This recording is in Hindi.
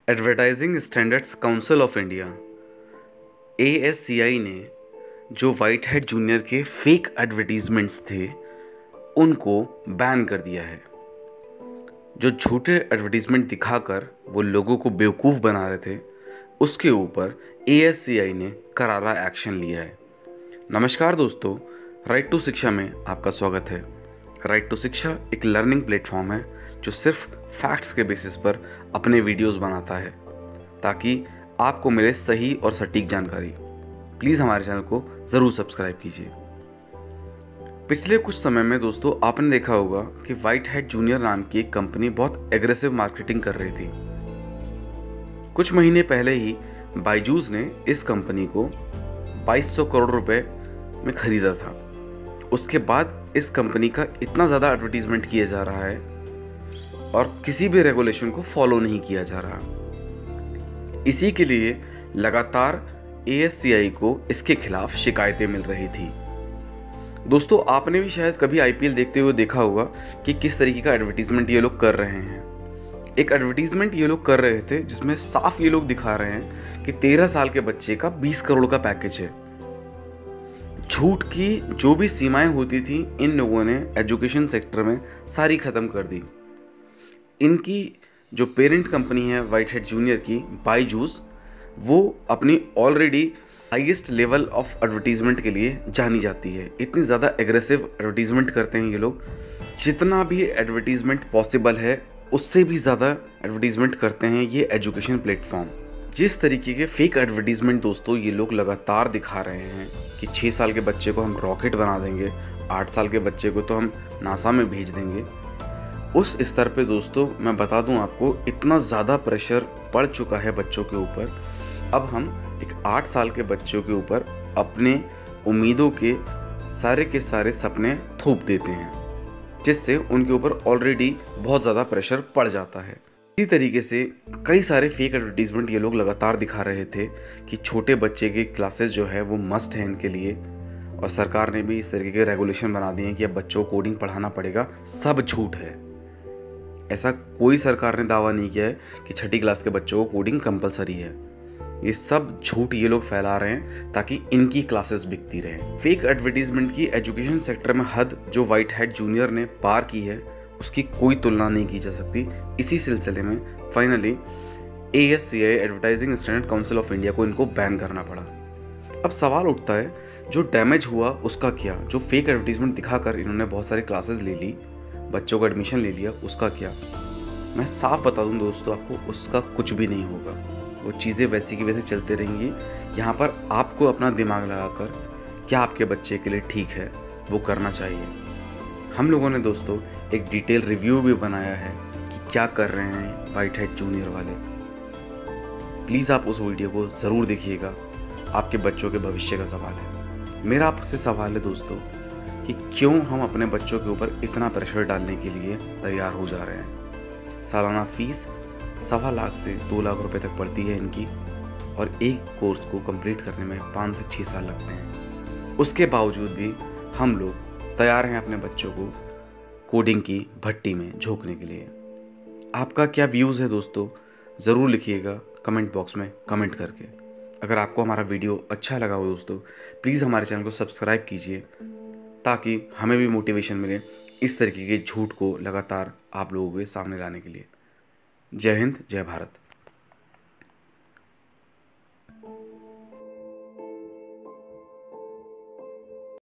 Advertising standards council of India ASCI ने जो वाइट हेड जूनियर के फेक एडवर्टीजमेंट्स थे उनको बैन कर दिया है। जो झूठे एडवर्टीजमेंट दिखाकर वो लोगों को बेवकूफ़ बना रहे थे उसके ऊपर ASCI ने करारा एक्शन लिया है। नमस्कार दोस्तों, राइट टू शिक्षा में आपका स्वागत है। राइट टू शिक्षा एक लर्निंग प्लेटफॉर्म है जो सिर्फ फैक्ट्स के बेसिस पर अपने वीडियोस बनाता है ताकि आपको मिले सही और सटीक जानकारी। प्लीज़ हमारे चैनल को ज़रूर सब्सक्राइब कीजिए। पिछले कुछ समय में दोस्तों आपने देखा होगा कि वाइट हेड जूनियर नाम की एक कंपनी बहुत एग्रेसिव मार्केटिंग कर रही थी। कुछ महीने पहले ही बायजूस ने इस कंपनी को 2200 करोड़ रुपए में खरीदा था। उसके बाद इस कंपनी का इतना ज़्यादा एडवर्टीजमेंट किया जा रहा है और किसी भी रेगुलेशन को फॉलो नहीं किया जा रहा। इसी के लिए लगातार ASCI को इसके खिलाफ शिकायतें मिल रही थी। दोस्तों आपने भी शायद कभी IPL देखते हुए देखा होगा कि किस तरीके का एडवर्टीजमेंट ये लोग कर रहे हैं। एक एडवर्टीजमेंट ये लोग कर रहे थे जिसमें साफ ये लोग दिखा रहे हैं कि 13 साल के बच्चे का 20 करोड़ का पैकेज है। झूठ की जो भी सीमाएं होती थी इन लोगों ने एजुकेशन सेक्टर में सारी खत्म कर दी। इनकी जो पेरेंट कंपनी है वाइट हेड जूनियर की बायजूस, वो अपनी already highest level of advertisement के लिए जानी जाती है। इतनी ज़्यादा एग्रेसिव एडवर्टीजमेंट करते हैं ये लोग, जितना भी एडवर्टीजमेंट पॉसिबल है उससे भी ज़्यादा एडवर्टीजमेंट करते हैं ये एजुकेशन प्लेटफॉर्म। जिस तरीके के फेक एडवर्टीजमेंट दोस्तों ये लोग लगातार दिखा रहे हैं कि 6 साल के बच्चे को हम रॉकेट बना देंगे, 8 साल के बच्चे को तो हम नासा में भेज देंगे, उस स्तर पे दोस्तों मैं बता दूं आपको इतना ज़्यादा प्रेशर पड़ चुका है बच्चों के ऊपर। अब हम एक 8 साल के बच्चों के ऊपर अपने उम्मीदों के सारे सपने थोप देते हैं, जिससे उनके ऊपर ऑलरेडी बहुत ज़्यादा प्रेशर पड़ जाता है। इसी तरीके से कई सारे फेक एडवर्टीजमेंट ये लोग लगातार दिखा रहे थे कि छोटे बच्चे की क्लासेस जो है वो मस्ट है इनके लिए, और सरकार ने भी इस तरीके के रेगुलेशन बना दिए हैं कि अब बच्चों को कोडिंग पढ़ाना पड़ेगा। सब झूठ है। ऐसा कोई सरकार ने दावा नहीं किया है कि 6ठी क्लास के बच्चों को कोडिंग कंपलसरी है। ये सब झूठ ये लोग फैला रहे हैं ताकि इनकी क्लासेस बिकती रहे। फेक एडवर्टीजमेंट की एजुकेशन सेक्टर में हद जो वाइट हेड जूनियर ने पार की है उसकी कोई तुलना नहीं की जा सकती। इसी सिलसिले में finally ASCI advertising standard council of India को इनको बैन करना पड़ा। अब सवाल उठता है, जो डैमेज हुआ उसका क्या? जो फेक एडवर्टीजमेंट दिखाकर इन्होंने बहुत सारी क्लासेस ले ली, बच्चों को एडमिशन ले लिया, उसका क्या? मैं साफ बता दूं दोस्तों आपको, उसका कुछ भी नहीं होगा। वो चीज़ें वैसी की वैसे चलते रहेंगी। यहाँ पर आपको अपना दिमाग लगाकर क्या आपके बच्चे के लिए ठीक है वो करना चाहिए। हम लोगों ने दोस्तों एक डिटेल रिव्यू भी बनाया है कि क्या कर रहे हैं वाइट हेड जूनियर वाले। प्लीज़ आप उस वीडियो को ज़रूर देखिएगा। आपके बच्चों के भविष्य का सवाल है। मेरा आपसे सवाल है दोस्तों कि क्यों हम अपने बच्चों के ऊपर इतना प्रेशर डालने के लिए तैयार हो जा रहे हैं। सालाना फीस 1.25 लाख से 2 लाख रुपए तक पड़ती है इनकी, और एक कोर्स को कंप्लीट करने में 5 से 6 साल लगते हैं। उसके बावजूद भी हम लोग तैयार हैं अपने बच्चों को कोडिंग की भट्टी में झोंकने के लिए। आपका क्या व्यूज़ है दोस्तों, ज़रूर लिखिएगा कमेंट बॉक्स में कमेंट करके। अगर आपको हमारा वीडियो अच्छा लगा हो दोस्तों, प्लीज़ हमारे चैनल को सब्सक्राइब कीजिए ताकि हमें भी मोटिवेशन मिले इस तरीके के झूठ को लगातार आप लोगों के सामने लाने के लिए। जय हिंद, जय भारत।